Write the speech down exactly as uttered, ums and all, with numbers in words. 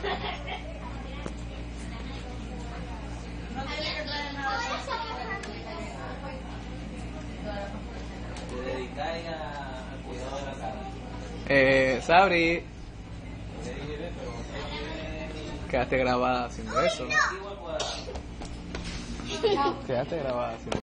Te dedicáis al cuidado de la cara. Eh, Sabri, Te dije, pero quedaste grabada haciendo eso. igual pues. Quedaste grabada haciendo